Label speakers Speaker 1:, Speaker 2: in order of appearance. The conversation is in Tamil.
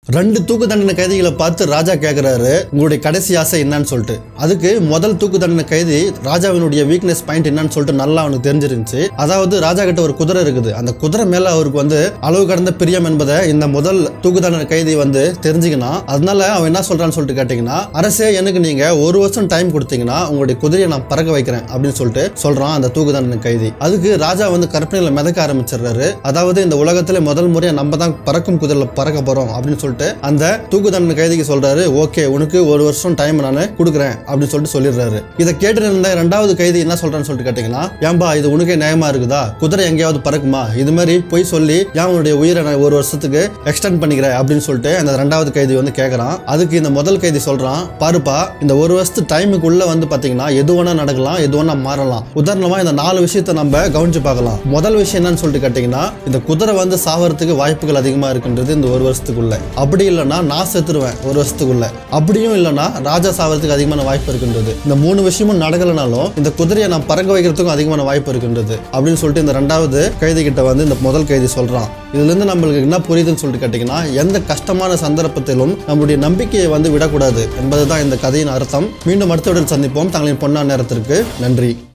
Speaker 1: ரெண்டு தூக்கு தண்டனை கைதிகளை பார்த்து ராஜா கேட்கிறாரு, உங்களுடைய கடைசி ஆசை என்னன்னு சொல்லிட்டு. அதுக்கு முதல் தூக்கு தண்டனை கைதி ராஜாவினுடைய வீக்னஸ் பாயிண்ட் என்னன்னு சொல்லிட்டு நல்லா அவனுக்கு தெரிஞ்சிருந்துச்சு. அதாவது ராஜா கிட்ட ஒரு குதிரை இருக்குது, அந்த குதிரை மேல அவருக்கு அளவு கடந்த பிரியம் என்பதை இந்த முதல் தூக்கு தண்டனை கைதி தெரிஞ்சுக்கணும். அதனால அவன் என்ன சொல்றான்னு சொல்லிட்டு கேட்டீங்கன்னா, அரசே எனக்கு நீங்க 1 வருஷம் டைம் கொடுத்தீங்கன்னா உங்களுடைய குதிரையை நான் பறக்க வைக்கிறேன் அப்படின்னு சொல்லிட்டு சொல்றான் அந்த தூக்கு தண்டனை கைதி. அதுக்கு ராஜா கற்பனையில மிதக்க ஆரம்பிச்சிடுறாரு. அதாவது இந்த உலகத்துல முதல் முறையா நம்ம தான் பறக்கும் குதிரையில பறக்க போறோம் அப்படின்னு சொல்லிட்டு அந்த தூக்கு தண்டனை கைதிக்கு சொல்றாரு, ஓகே உனக்கு 1 வருஷம் டைம் நான் கொடுக்குறேன் அப்படின்னு சொல்லிட்டு சொல்லிடுறாரு. இதை கேட்டு இருந்த ரெண்டாவது கைதி என்ன சொல்றான்னு சொல்லிட்டு கேட்டீங்கன்னா, ஏன்பா இது உனக்கே நியாயமா இருக்குதா, குதிரை எங்கேயாவது பறக்குமா, இது மாதிரி போய் சொல்லி ஏன் உன்னுடைய உயிரை 1 வருஷத்துக்கு எக்ஸ்டெண்ட் பண்ணிக்கிறேன் அப்படின்னு சொல்லிட்டு அந்த ரெண்டாவது கைதி கேட்கறான். அதுக்கு இந்த முதல் கைதி சொல்றான், பாருப்பா இந்த 1 வருஷத்து டைமுக்குள்ள பாத்தீங்கன்னா எது வேணா நடக்கலாம், எது வேணா மாறலாம். உதாரணமா இந்த 4 விஷயத்த நம்ம கவனிச்சு பார்க்கலாம். முதல் விஷயம் என்னன்னு சொல்லிட்டு கேட்டீங்கன்னா, இந்த குதிரை சாவறதுக்கு வாய்ப்புகள் அதிகமா இருக்குன்றது இந்த 1 வருஷத்துக்குள்ள. அப்படி இல்லைன்னா நான் செத்துருவேன் 1 வருஷத்துக்குள்ள. அப்படியும் இல்லைன்னா ராஜா சாவறதுக்கு அதிகமான வாய்ப்பு இருக்கின்றது. இந்த 3 விஷயமும் நடக்கலனாலும் இந்த குதிரையை நான் பறக்க வைக்கிறதுக்கும் அதிகமான வாய்ப்பு இருக்கின்றது அப்படின்னு சொல்லிட்டு இந்த ரெண்டாவது கைதி கிட்ட இந்த முதல் கைதி சொல்றான். இதுல இருந்து நம்மளுக்கு என்ன புரியுதுன்னு சொல்லிட்டு கேட்டீங்கன்னா, எந்த கஷ்டமான சந்தர்ப்பத்திலும் நம்முடைய நம்பிக்கையை விடக்கூடாது என்பதுதான் இந்த கதையின் அர்த்தம். மீண்டும் அடுத்த வீடியோவில் சந்திப்போம். தங்களின் பொன்னான நேரத்திற்கு நன்றி.